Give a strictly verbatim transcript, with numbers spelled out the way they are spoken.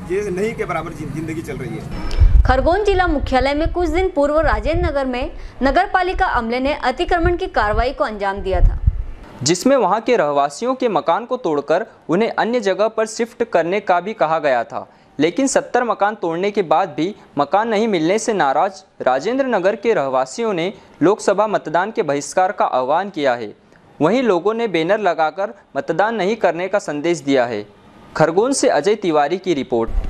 ये नहीं के बराबर जिंदगी चल रही है। खरगोन जिला मुख्यालय में कुछ दिन पूर्व राजेंद्र नगर में नगर पालिका अमले ने अतिक्रमण की कार्रवाई को अंजाम दिया था, जिसमें वहां के रहवासियों के मकान को तोड़कर उन्हें अन्य जगह पर शिफ्ट करने का भी कहा गया था। लेकिन सत्तर मकान तोड़ने के बाद भी मकान नहीं मिलने से नाराज राजेंद्र नगर के रहवासियों ने लोकसभा मतदान के बहिष्कार का आह्वान किया है। वहीं लोगों ने बैनर लगाकर मतदान नहीं करने का संदेश दिया है। खरगोन से अजय तिवारी की रिपोर्ट।